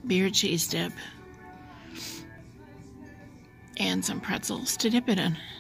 beer cheese dip and some pretzels to dip it in.